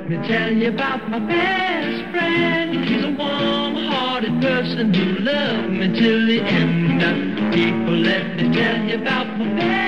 Let me tell you about my best friend. He's a warm-hearted person who loved me till the end. People, let me tell you about my best friend.